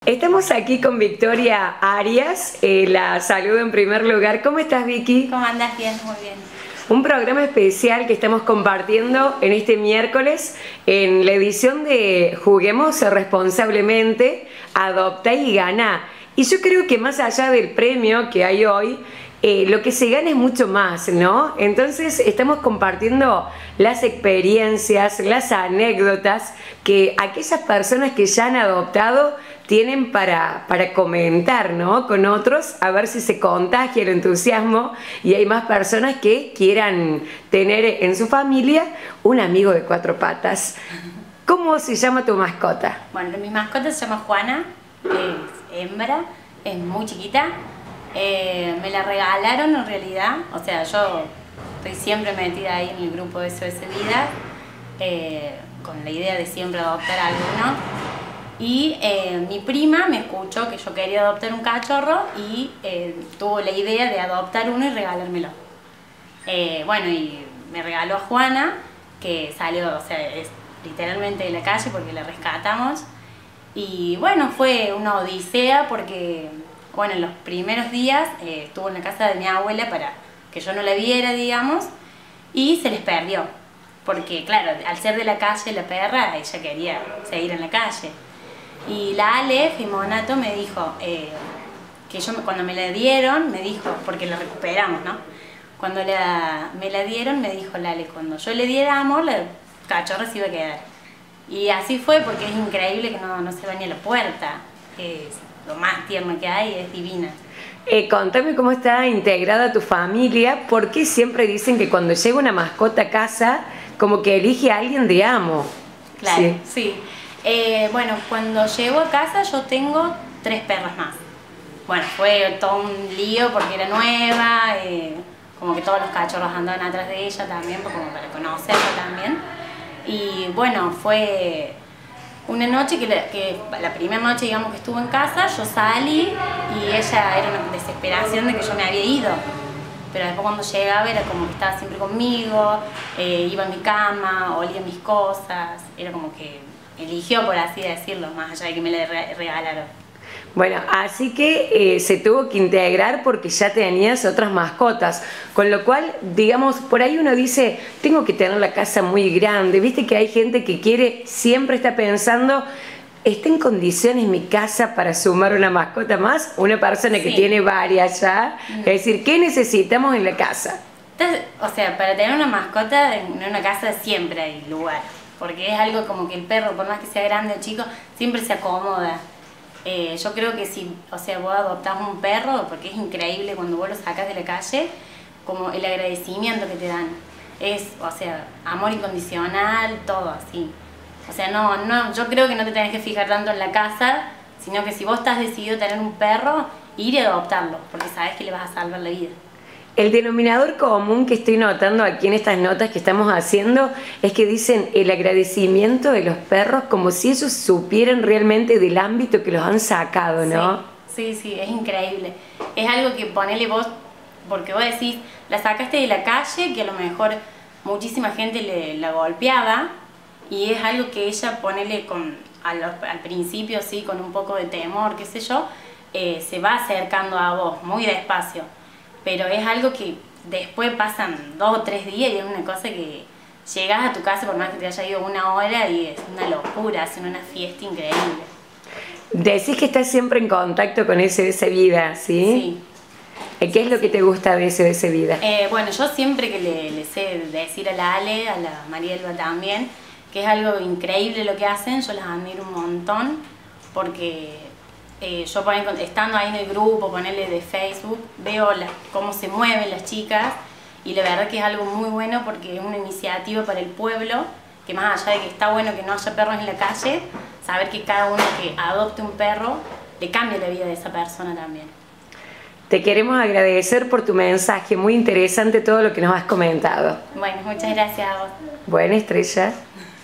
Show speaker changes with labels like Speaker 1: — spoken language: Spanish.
Speaker 1: Estamos aquí con Victoria Arias, la saludo en primer lugar. ¿Cómo estás, Vicky?
Speaker 2: ¿Cómo andas? Bien, muy bien.
Speaker 1: Un programa especial que estamos compartiendo en este miércoles en la edición de Juguemos Responsablemente, Adopta y Gana. Y yo creo que más allá del premio que hay hoy, lo que se gana es mucho más, ¿no? Entonces estamos compartiendo las experiencias, las anécdotas que aquellas personas que ya han adoptado tienen para comentar, ¿no? Con otros, a ver si se contagia el entusiasmo y hay más personas que quieran tener en su familia un amigo de cuatro patas. ¿Cómo se llama tu mascota?
Speaker 2: Bueno, mi mascota se llama Juana, es hembra, es muy chiquita. Me la regalaron en realidad, o sea, yo estoy siempre metida ahí en el grupo de SOS Vida, con la idea de siempre adoptar a alguno. Y mi prima me escuchó que yo quería adoptar un cachorro y tuvo la idea de adoptar uno y regalármelo. Bueno, y me regaló a Juana, que salió, o sea, es literalmente de la calle porque la rescatamos. Y bueno, fue una odisea porque, bueno, en los primeros días estuvo en la casa de mi abuela para que yo no la viera, digamos, y se les perdió. Porque, claro, al ser de la calle la perra, ella quería seguir en la calle. Y la Ale Fimonato me dijo que cuando me la dieron, me dijo, porque la recuperamos, ¿no? Cuando me la dieron, me dijo la Ale, cuando yo le diera amor, la cachorra se iba a quedar. Y así fue, porque es increíble que no se va ni a la puerta. Es lo más tierno que hay, es divina.
Speaker 1: Contame cómo está integrada tu familia, ¿por qué siempre dicen que cuando llega una mascota a casa, como que elige a alguien de amo?
Speaker 2: Claro, sí. Bueno, cuando llego a casa yo tengo 3 perras más. Bueno, fue todo un lío porque era nueva, como que todos los cachorros andaban atrás de ella también, como para conocerla también. Y bueno, fue una noche que la primera noche, digamos, que estuvo en casa, yo salí y ella era una desesperación de que yo me había ido. Pero después cuando llegaba era como que estaba siempre conmigo, iba a mi cama, olía mis cosas, era como que eligió, por así decirlo, más allá de que me la regalaron.
Speaker 1: Bueno, así que se tuvo que integrar porque ya tenías otras mascotas, con lo cual, digamos, por ahí uno dice, tengo que tener la casa muy grande, viste que hay gente que quiere, siempre está pensando, ¿está en condiciones mi casa para sumar una mascota más? Una persona que tiene varias ya, es decir, ¿qué necesitamos en la casa?
Speaker 2: O sea, para tener una mascota en una casa siempre hay lugar, porque es algo como que el perro, por más que sea grande o chico, siempre se acomoda. Yo creo que si, o sea, vos adoptás un perro, porque es increíble cuando vos lo sacas de la calle, como el agradecimiento que te dan. Es, o sea, amor incondicional, todo así. O sea, yo creo que no te tenés que fijar tanto en la casa, sino que si vos estás decidido a tener un perro, ir y adoptarlo, porque sabes que le vas a salvar la vida.
Speaker 1: El denominador común que estoy notando aquí en estas notas que estamos haciendo es que dicen el agradecimiento de los perros como si ellos supieran realmente del ámbito que los han sacado, ¿no?
Speaker 2: Sí, es increíble. Es algo que ponele vos, porque vos decís, la sacaste de la calle, que a lo mejor muchísima gente la golpeaba, y es algo que ella, ponele al principio, sí, con un poco de temor, qué sé yo, se va acercando a vos muy despacio. Pero es algo que después pasan 2 o 3 días y es una cosa que llegas a tu casa por más que te haya ido 1 hora y es una locura, hacen una fiesta increíble.
Speaker 1: Decís que estás siempre en contacto con SOS Vida, ¿sí? Sí. ¿Qué es lo que te gusta de SOS Vida?
Speaker 2: Bueno, yo siempre que le sé decir a la Ale, a la María Elba también, que es algo increíble lo que hacen, yo las admiro un montón porque yo estando ahí en el grupo, ponerle de Facebook, veo cómo se mueven las chicas y la verdad que es algo muy bueno porque es una iniciativa para el pueblo, que más allá de que está bueno que no haya perros en la calle, saber que cada uno que adopte un perro le cambia la vida de esa persona también.
Speaker 1: Te queremos agradecer por tu mensaje, muy interesante todo lo que nos has comentado.
Speaker 2: Bueno, muchas gracias a vos.
Speaker 1: Buena, Estrella.